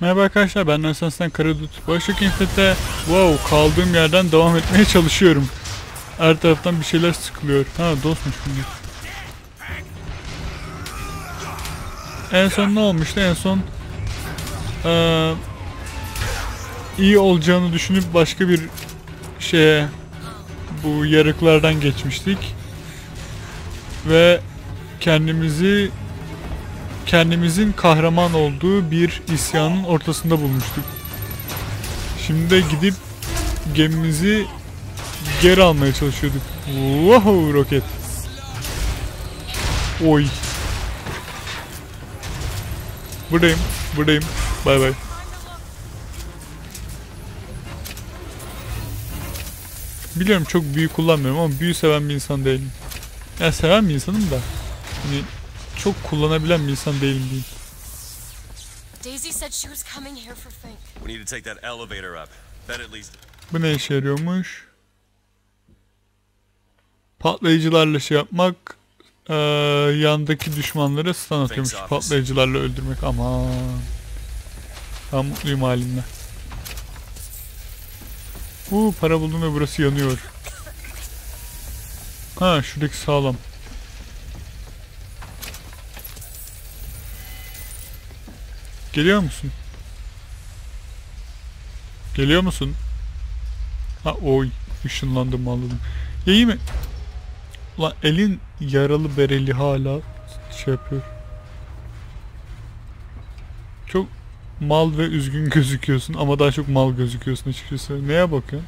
Merhaba arkadaşlar, ben Nasensen Karadut. Başlık Infinite'de kaldığım yerden devam etmeye çalışıyorum. Her taraftan bir şeyler sıkılıyor. Ha, dostmuş bunlar. En son ne olmuştu? En son iyi olacağını düşünüp başka bir şeye, bu yarıklardan geçmiştik. Ve kendimizin kahraman olduğu bir isyanın ortasında bulmuştuk. Şimdi de gidip gemimizi geri almaya çalışıyorduk. Wow, roket. Oy. Buradayım. Bay bay. Biliyorum çok büyü kullanmıyorum ama büyü seven bir insan değilim. Ya seven bir insanım da. Hani çok kullanabilen bir insan değilim diyeyim. Daisy said she was coming here for Fink. We need to take that elevator up. Bet at least. Bu ne işe yarıyormuş? Patlayıcılarla şey yapmak, yandaki düşmanları stun atıyormuş. Patlayıcılarla öldürmek. Aman. Ben mutluyum halimle. Para buldum ve burası yanıyor. Ha, şuradaki sağlam. Geliyor musun? Geliyor musun? Ha, oy. Işınlandım, anladım. Ya iyi mi? Ulan elin yaralı bereli hala şey yapıyor. Çok mal ve üzgün gözüküyorsun ama daha çok mal gözüküyorsun açıkçası. Neye bakıyorsun?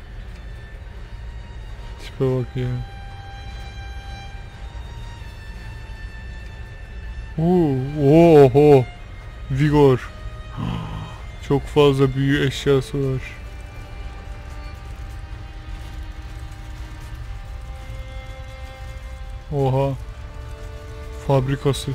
Tipe bak ya. Oho. Vigor. Çok fazla büyü eşyası var. Oha. Fabrikası.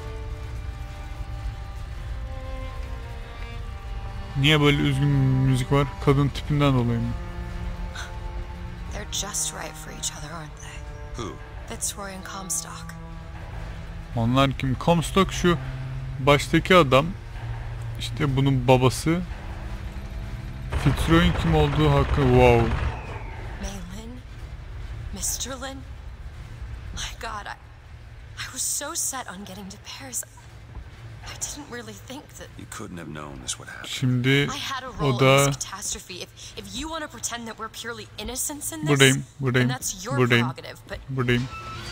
Niye böyle üzgün müzik var? Kadın tipinden dolayı mı? They're just right for each other, aren't they? Who? Fitzroy and Comstock. Onlar kim? Comstock şu baştaki adam. İşte bunun babası. Fitzroy'un kim olduğu hakkı. Wow. Maylin? Mr. Lin? My God, I was so set on getting to Paris. I didn't really think that You couldn't have known this would happen. Şimdi I had a role o in da this catastrophe. If you want to pretend that we're purely innocents in this, buradayım. then that's your prerogative. But Buradayım.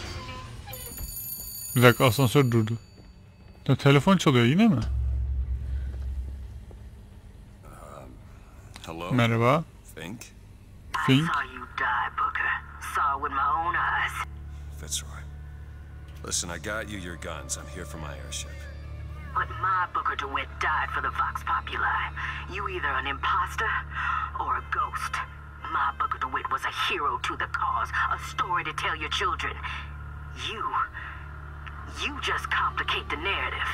Bir dakika, asansör durdu. Ya, telefon çalıyor yine mi? Hello? Merhaba. Fink? Fink. I saw you die, Booker. Saw with my own eyes. Fitzroy. Listen, I got you your guns. I'm here for my airship. But my Booker DeWitt died for the Vox Populi. You either an imposter or a ghost. My Booker DeWitt was a hero to the cause, a story to tell your children. You just complicate the narrative.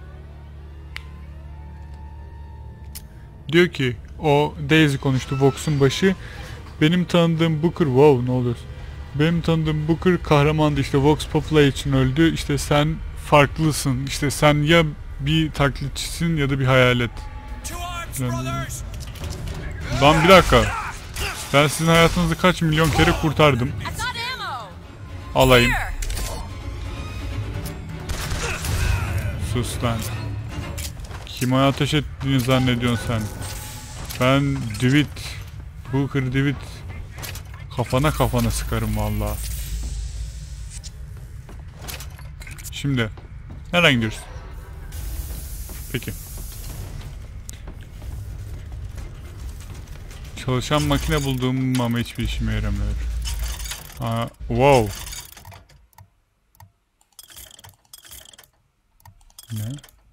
Diyor ki o Daisy konuştu, Vox'un başı. Benim tanıdığım Booker, wow, ne oluyor? Benim tanıdığım Booker kahramandı, işte Vox Populi için öldü. İşte sen farklısın. İşte sen ya bir taklitçisin ya da bir hayalet. Lan bir dakika. Ben sizin hayatınızı kaç milyon kere kurtardım. I got ammo. Alayım. Here. Sus lan. Kime ateş ettiğini zannediyorsun sen? Ben DeWitt. Booker DeWitt. Kafana sıkarım vallahi. Şimdi nereden gidiyoruz? Peki. Çalışan makine buldum ama hiçbir işime yaramıyor. Wow. Ne?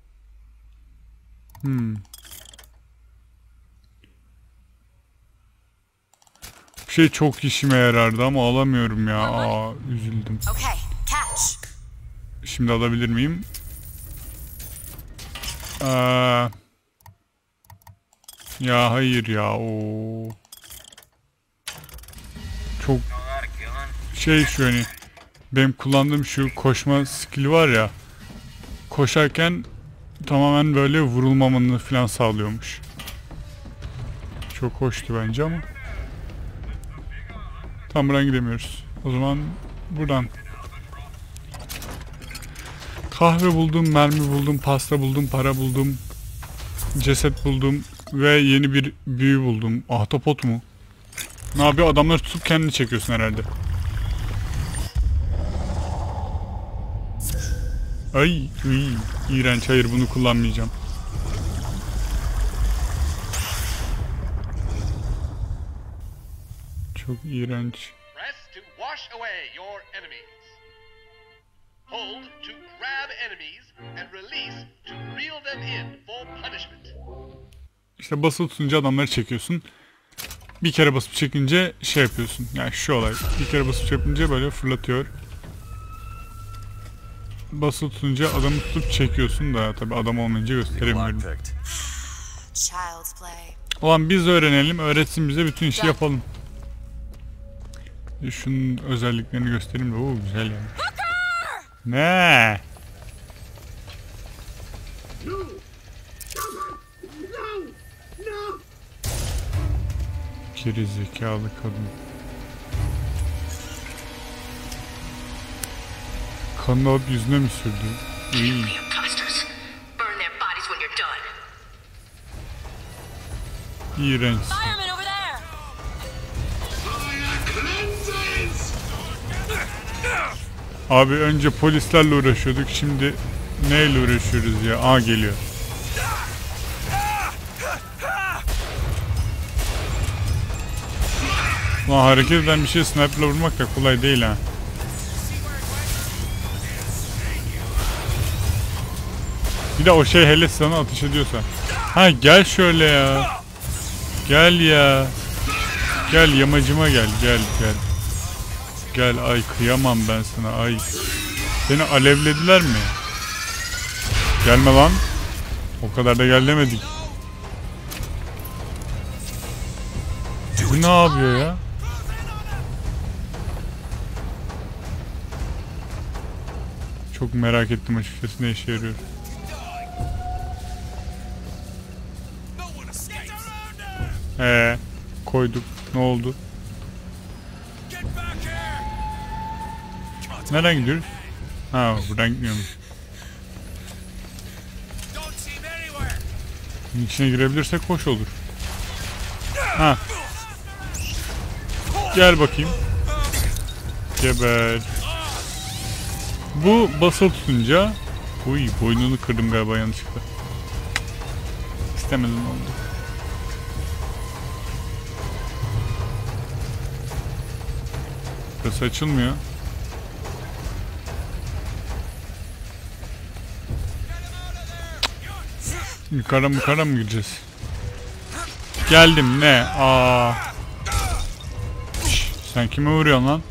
Bir şey çok işime yarardı ama alamıyorum ya. Üzüldüm. Okay, catch. Şimdi alabilir miyim? Ya hayır ya. Çok şu hani benim kullandığım şu koşma skill'i var ya. Koşarken tamamen böyle vurulmamanı falan sağlıyormuş. Çok hoştu bence ama. Tam buradan gidemiyoruz. O zaman buradan. Kahve buldum, mermi buldum, pasta buldum, para buldum, ceset buldum ve yeni bir büyü buldum. Ahtapot mu? Ne yapıyor? Adamları tutup kendini çekiyorsun herhalde. Ay, iğrenç. Hayır, bunu kullanmayacağım. Çok iğrenç. Press to wash away your enemies. Hold to grab enemies and release to reel them in for punishment. İşte basılı tutunca adamları çekiyorsun. Bir kere basıp çekince şey yapıyorsun. Yani şu olay. Bir kere basıp çekince böyle fırlatıyor. Basılı tutunca adamı tutup çekiyorsun da tabi adam olmayınca gösteremiyorum. Child's play. Ulan biz öğrenelim, öğretsin bize, bütün işi yapalım. Şunun özelliklerini göstereyim de. Oo, güzel yani. Ne? Geri zekalı kadın. Kanını alıp yüzüne mi sürdü? İyi. İğrenç. Fireman over there. Abi önce polislerle uğraşıyorduk, şimdi neyle uğraşıyoruz ya? Aa, geliyor. Lan hareket eden bir şey sniper'la vurmak da kolay değil ha. Bir de o şey hele sana ateş ediyorsa. Ha, gel şöyle ya. Gel ya. Gel yamacıma gel, gel. Gel, ay kıyamam ben sana, ay. Seni alevlediler mi? Gelme lan. O kadar da gel demedik. Bu ne yapıyor ya? Çok merak ettim açıkçası, ne işe yarıyor. Koyduk. Ne oldu? Nereden gidiyoruz? Ha, buradan gitmiyormuş. Bunun içine girebilirsek hoş olur. Ha. Gel bakayım. Geber. Bu basılı tutunca... Uy, boynunu kırdım galiba yanlışlıkla. İstemedim oldu. Burası açılmıyor. Yukarı mı gideceğiz? Geldim, ne? Aa. Şş, sen kime vuruyorsun lan?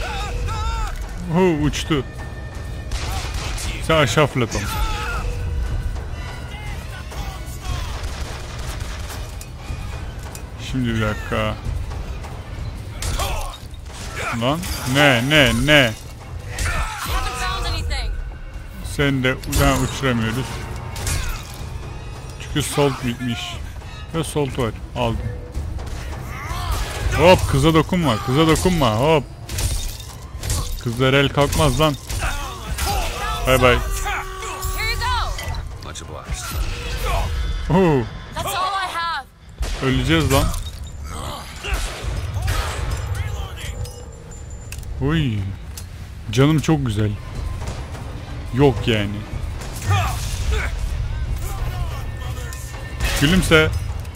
Uçtu. Sen aşağı fırlat onu. Şimdi bir dakika. Lan ne? Sen de uçuramıyoruz. Çünkü salt bitmiş. Ve salt var. Aldım. Hop, kıza dokunma. Hop. Kızlar el kalkmaz lan. Bye bye. Öleceğiz lan. Uy. Canım çok güzel. Yok yani. Gülümse.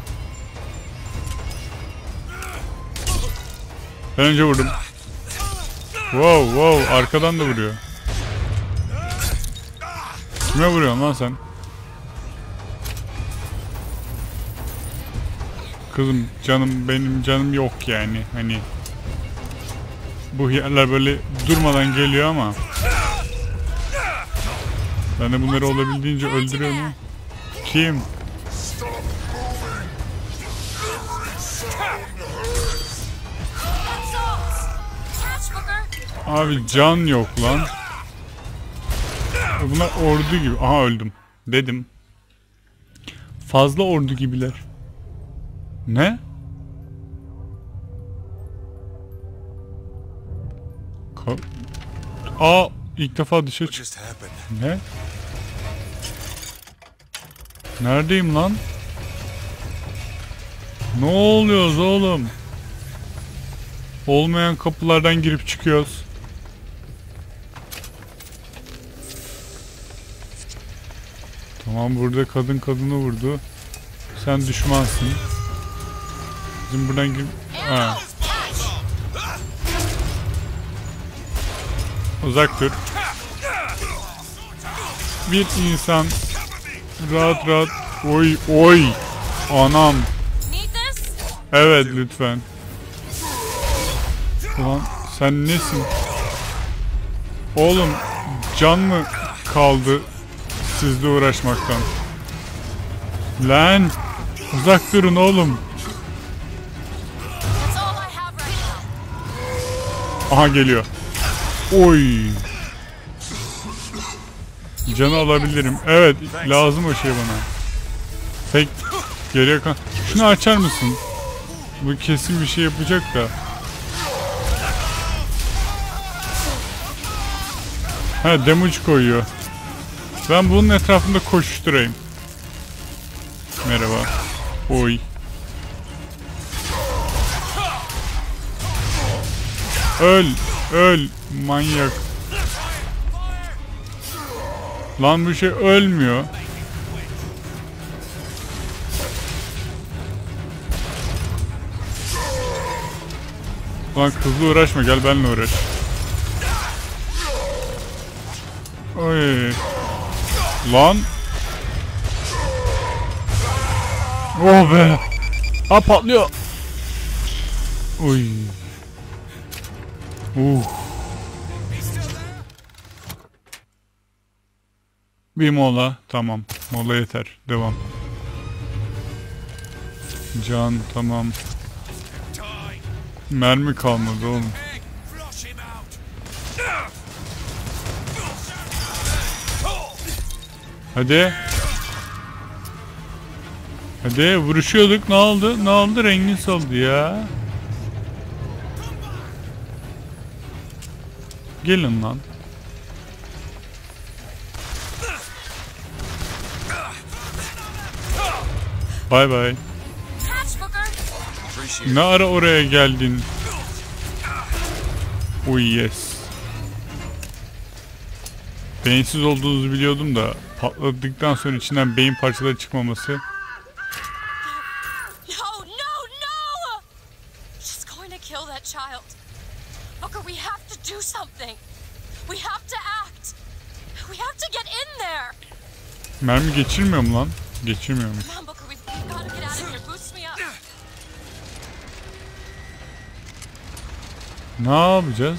Ben önce vurdum. Wow, arkadan da vuruyor. Kime vuruyorsun lan sen? Kızım, benim canım yok yani, hani. Bu yerler böyle durmadan geliyor ama ben de bunları olabildiğince öldürüyorum. Kim? Abi can yok lan. Bunlar ordu gibi. Aha, öldüm. Dedim. Fazla ordu gibiler. Ne? Aa, ilk defa dışarı What çık. just happened? Ne? Neredeyim lan? Ne oluyoruz oğlum? Olmayan kapılardan girip çıkıyoruz. Tamam, burada kadın kadını vurdu. Sen düşmansın. Bizim buradan gir... Ha. Uzak dur. Bir insan rahat rahat... Oy oy. Anam. Need this? Evet lütfen. Ulan sen nesin? Oğlum can mı kaldı sizle uğraşmaktan? Lan uzak durun oğlum. That's all I have right now. Aha geliyor. Oy. Canı alabilirim. Evet lazım o şey bana. Tek geriye kan. Şunu açar mısın? Bu kesin bir şey yapacak da. Ha, damage koyuyor. Ben bunun etrafında koşturayım. Merhaba. Oy. Öl. Öl. Manyak. Lan bu şey ölmüyor. Lan kızla uğraşma, gel benimle uğraş. Oy. Lan. Oh be. Ha, patlıyor. Oy. Bir mola. Tamam. Mola yeter. Devam. Can tamam. Mermi kalmadı oğlum. Hadi. Hadi vuruşuyorduk, ne oldu? Ne oldu? Rengin soldu ya. Gelin lan. Bay bay. Catch, Booker. Appreciate Ne ara oraya geldin? Oh yes. Beyinsiz olduğunuzu biliyordum da patladıktan sonra içinden beyin parçaları çıkmaması. No, no, no! She's going to kill that child. Booker, we have to do something. We have to act. We have to get in there. Mermi geçirmiyor mu lan? Geçirmiyormuş. Come on, Booker, we've got to get out of here. Boost me up. Ne yapacağız?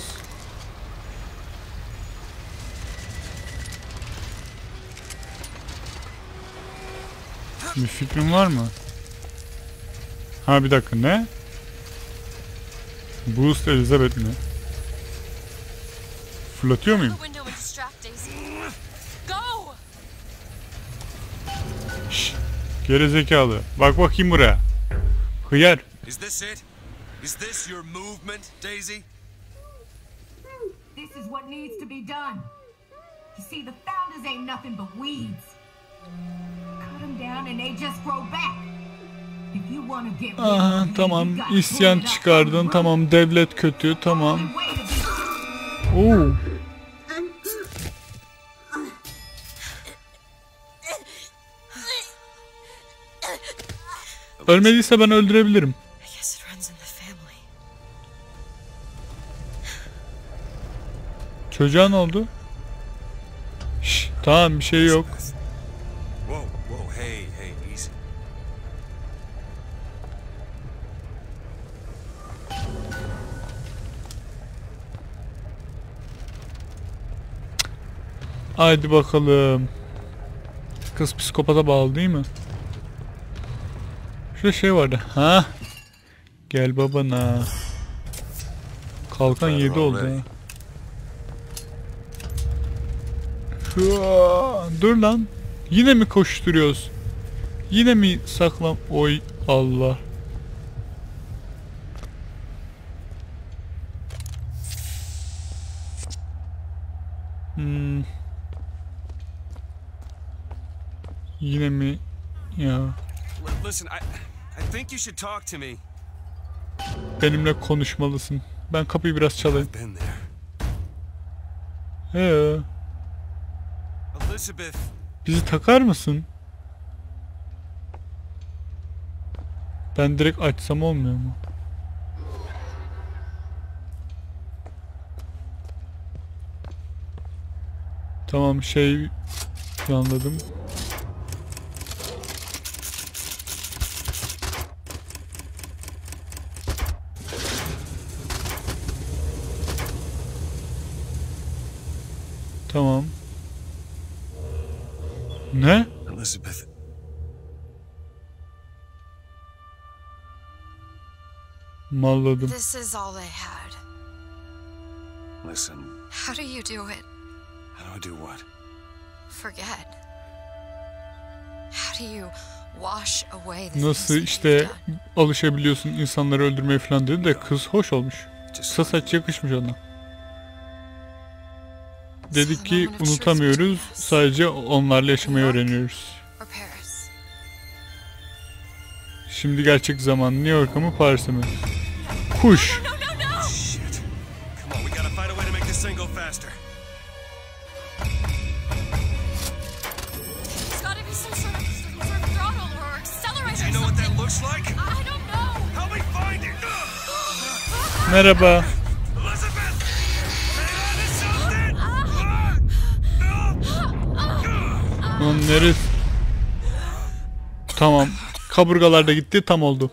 Bir fikrin var mı? Ha bir dakika, ne? Boost Elizabeth mi? Fırlatıyor muyum? The window and distract Daisy. Go! Şşş. Gerizekalı. Bak bakayım buraya. Hıyar. Is this it? Is this your movement, Daisy? This is what needs to be done. You see, the founders ain't nothing but weeds. Cut them down and they just grow back. If you want to get rid of Aha them, tamam. you gotta İsyan pull it up çıkardın. from the Tamam, devlet kötü. Tamam. root. Way to be- Oo. Ölmediyse ben öldürebilirim. I guess it runs in the family. Çocuğa ne oldu? Şşş, tamam bir şey yok. Whoa, whoa, hey, hey, easy. Haydi bakalım. Kız psikopata bağlı değil mi? Şurada şey vardı. Ha? Gel babana. Kalkan 7 oldu ha. Hıa, dur lan. Yine mi koşturuyoruz? Yine mi saklam? Oy Allah. Yine mi? Ya. Listen, I think you should talk to me. Benimle konuşmalısın. Ben kapıyı biraz çalayım. I've been there. He. Elizabeth. Bizi takar mısın? Ben direkt açsam olmuyor mu? Tamam anladım. Tamam. Ne? Elizabeth. Malladım. This is all they had. Listen, How do you do it? how do I do what? Forget. How do you wash away the Nasıl things that işte you've done? alışabiliyorsun insanları öldürmeye falan dedi de kız hoş olmuş. Just Kısa saç yakışmış ona. Dedik ki unutamıyoruz, sadece onlarla yaşamayı öğreniyoruz. Or Paris? Şimdi gerçek zaman New York'a mı Paris'e mi? Kuş. No, no, no! shit. Come on, we gotta find a way to make this thing go faster. There's gotta be some sort of throttle or accelerator. Do you know what that looks like? I don't know. Help me find it. Merhaba. Elizabeth! Hang on to something! Lan neresi? Tamam. Kaburgalar da gitti, tam oldu.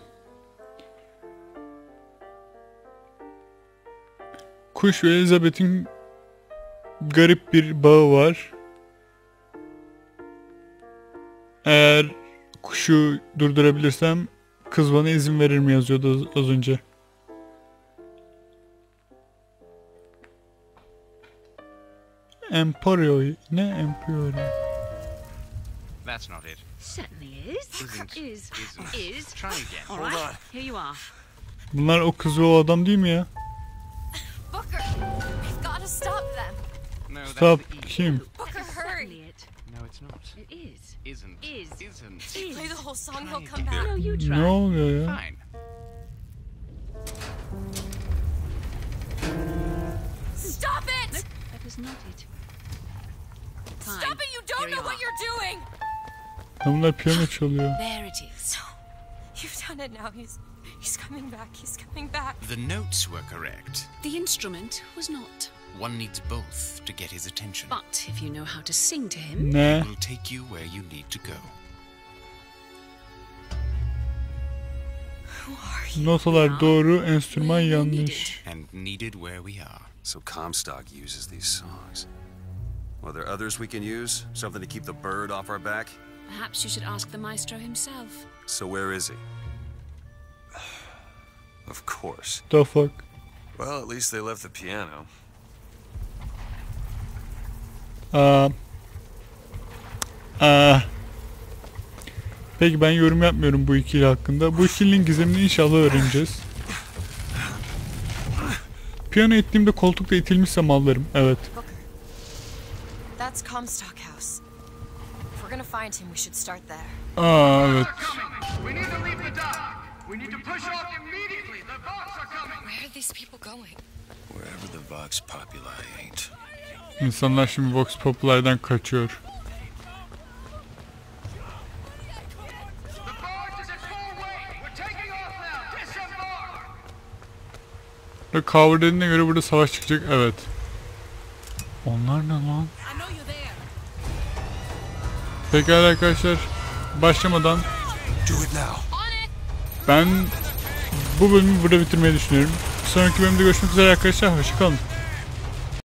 Kuş ve Elizabeth'in garip bir bağı var. Eğer kuşu durdurabilirsem kız bana izin verir mi yazıyordu az önce. Emporio. Ne Emporio? That's not it. Certainly is. Isn't. Is. Isn't. Is. Try again. All Hold right. on. Here you are. Bunlar o kız ve o adam değil mi ya? Booker, we've gotta stop them. No, that's Stop the E. kim? Booker, Certainly hurry. it. No, it's not. It is. Isn't. Is. Isn't. If you play the whole song, he'll Try come again. back. No, you try. Ne oluyor ya? Fine. Stop it! That is not it. Fine. Stop it! You don't Here know you what are. you're doing! Bunlar piyano çalıyor. There it is. You've done it now. He's coming back. He's coming back. The notes were correct. The instrument was not. One needs both to get his attention. But if you know how to sing to him, Ne? It will take you where you need to go. Who are you? Notalar doğru, enstrüman yanlış. And needed where we are. So Comstock uses these songs. Well, there others we can use? Something to keep the bird off our back? perhaps you should ask the maestro himself. So where is he? Of course. The fuck? Well, at least they left the piano. Peki ben yorum yapmıyorum bu ikili hakkında. Bu ikilinin gizemini inşallah öğreneceğiz. Piyano ettiğimde koltukta itilmişsem ağlarım. Evet. Booker. That's Comstock House. If we're gonna find him, we should start there. Evet. We need to leave the dock. We need to push off immediately. The Vox are coming. Where are these people going? Wherever the Vox Populi ain't. İnsanlar şimdi Vox Popular'dan kaçıyor. The barge is at full weight. We're taking off now. Disembark. Ve cover dediğine göre burada savaş çıkacak. Evet. Onlar ne lan? I know you're there. Pekala arkadaşlar. Başlamadan Do it now. On it! ben bu bölümü burada bitirmeyi düşünüyorum. Sonraki bölümde görüşmek üzere arkadaşlar. Hoşçakalın.